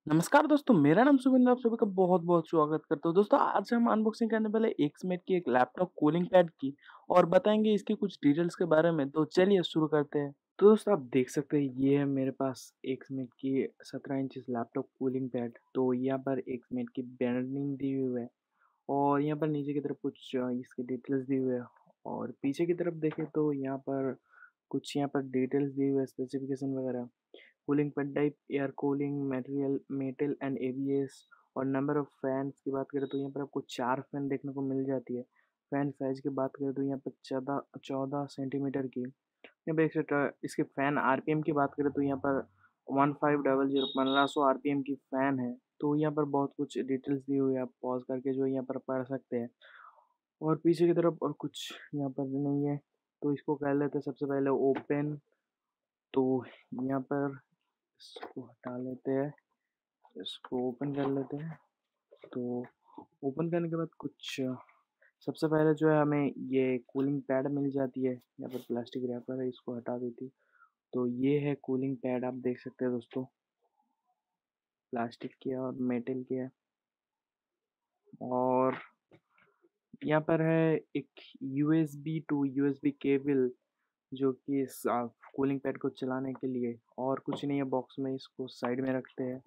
नमस्कार दोस्तों, मेरा नाम सुविंदर, आप सभी का बहुत-बहुत स्वागत करता हूँ। दोस्तों, आज हम अनबॉक्सिंग करने वाले एक्समेट की एक लैपटॉप कूलिंग पैड की और बताएँगे इसकी कुछ डिटेल्स के बारे में। तो चलिए शुरू करते हैं। तो दोस्तों, आप देख सकते हैं ये है मेरे पास एक्समेट की 17 इंचेस लैपटॉप कूलिंग पैड। तो यहाँ पर एक्समेट की ब्रांडिंग दी हुई है और यहाँ पर नीचे की तरफ कुछ इसके डिटेल्स दी हुई है और पीछे की तरफ देखें तो यहाँ पर कुछ यहाँ पर डिटेल्स दी हुई है, स्पेसिफिकेशन वगैरह। Cooling pad type, air cooling, material, metal and ABS और नंबर ऑफ फैन्स की बात करें तो यहाँ पर आपको 4 फैन देखने को मिल जाती है। फैन साइज़ की बात करें तो यहाँ पर 14 सेंटीमीटर की। यहाँ पे एक्स्ट्रा इसके फैन आरपीएम की बात करें तो यहाँ पर 1500 आरपीएम की फैन है। तो यहाँ पर बहुत कुछ डिटेल्स दी हुई है, आप पॉज़ करके जो यहाँ पर पढ़ सकते हैं। और पीछे की तरफ और कुछ यहाँ पर नहीं है, तो इसको कर लेते हैं सबसे पहले ओपन। तो यहाँ पर इसको हटा लेते हैं, इसको ओपन कर लेते हैं। तो ओपन करने के बाद कुछ सबसे पहले जो है हमें ये कूलिंग पैड मिल जाती है। यहाँ पर प्लास्टिक रैपर है, इसको हटा देती हूँ। तो ये है कूलिंग पैड, आप देख सकते हैं दोस्तों, प्लास्टिक की है और मेटल की है। और यहाँ पर है एक यूएसबी टू यूएसबी केबल जो कि इस कूलिंग पैड को चलाने के लिए। और कुछ नहीं है बॉक्स में, इसको साइड में रखते हैं।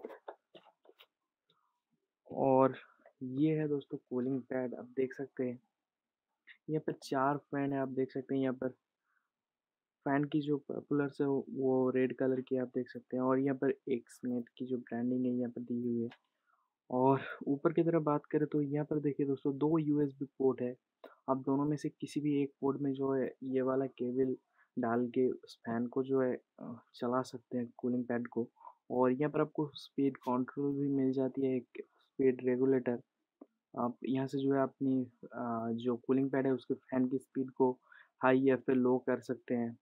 और ये है दोस्तों कूलिंग पैड, आप देख सकते हैं। यहाँ पर 4 फैन है, आप देख सकते हैं। यहाँ पर फैन की जो पॉपुलर्स है वो रेड कलर की आप देख सकते हैं और यहाँ पर एक्समेट की जो ब्रांडिंग है यहाँ पर दी हुई है। और ऊपर की तरफ बात करें तो यहाँ पर देखिए दोस्तों, 2 यूएसबी पोर्ट है। आप दोनों में से किसी भी एक पोर्ट में जो है ये वाला केबल डाल के उस फैन को जो है चला सकते हैं कूलिंग पैड को। और यहाँ पर आपको स्पीड कंट्रोल भी मिल जाती है, एक स्पीड रेगुलेटर। आप यहाँ से जो है अपनी जो कूलिंग पैड है उसके फैन की स्पीड को हाई या फिर लो कर सकते हैं।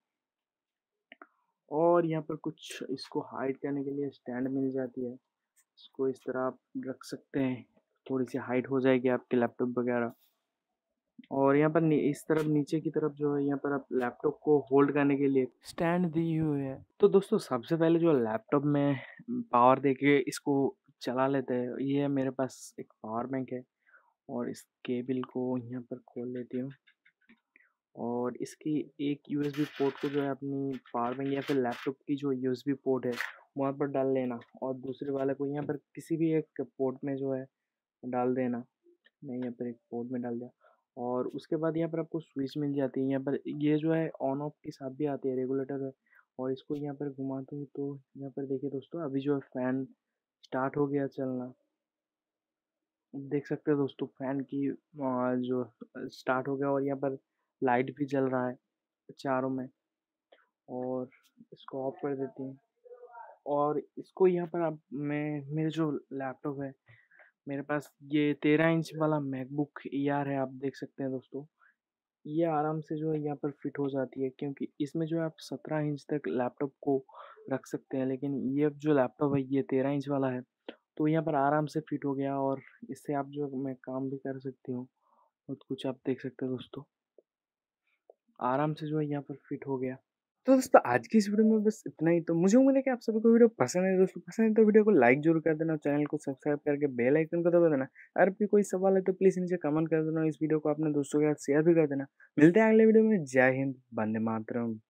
और यहाँ पर कुछ इसको हाइड करने के लिए स्टैंड मिल जाती है, इसको इस तरह आप रख सकते हैं, थोड़ी सी हाइट हो जाएगी आपके लैपटॉप वगैरह। और यहाँ पर इस तरफ नीचे की तरफ जो है यहाँ पर आप लैपटॉप को होल्ड करने के लिए स्टैंड दी हुई है। तो दोस्तों सबसे पहले जो लैपटॉप में पावर देके इसको चला लेते हैं, ये है मेरे पास एक पावर बैंक है। और इस केबल को यहाँ पर खोल लेती हूँ और इसकी एक यूएसबी पोर्ट को जो है अपनी पावर बैंक या फिर लैपटॉप की जो यूएसबी पोर्ट है वहाँ पर डाल लेना और दूसरे वाले को यहाँ पर किसी भी एक पोर्ट में जो है डाल देना। मैं यहाँ पर एक पोर्ट में डाल दिया और उसके बाद यहाँ पर आपको स्विच मिल जाती है। यहाँ पर ये जो है ऑन ऑफ के साथ भी आती है, रेगुलेटर है। और इसको यहाँ पर घुमाते हूँ तो यहाँ पर देखिए दोस्तों, अभी जो है फैन स्टार्ट हो गया चलना। देख सकते हो दोस्तों फैन की जो स्टार्ट हो गया और यहाँ पर लाइट भी जल रहा है चारों में। और इसको ऑफ कर देती हूँ और इसको यहाँ पर आप मैं मेरे जो लैपटॉप है, मेरे पास ये 13 इंच वाला मैकबुक एयर है, आप देख सकते हैं दोस्तों। ये आराम से जो है यहाँ पर फिट हो जाती है क्योंकि इसमें जो है आप 17 इंच तक लैपटॉप को रख सकते हैं, लेकिन ये जो लैपटॉप है ये 13 इंच वाला है। तो यहाँ पर आराम से फिट हो गया और इससे आप जो मैं काम भी कर सकती हूँ। बहुत कुछ आप देख सकते हैं दोस्तों, आराम से जो है यहाँ पर फिट हो गया। तो दोस्तों आज की इस वीडियो में बस इतना ही। तो मुझे उम्मीद है कि आप सभी को वीडियो पसंद है। दोस्तों पसंद है तो वीडियो को लाइक जरूर कर देना और चैनल को सब्सक्राइब करके बेल आइकन को दबा देना। अगर भी कोई सवाल है तो प्लीज़ नीचे कमेंट कर देना, इस वीडियो को अपने दोस्तों के साथ शेयर भी कर देना। मिलते हैं अगले वीडियो में। जय हिंद, वंदे मातरम।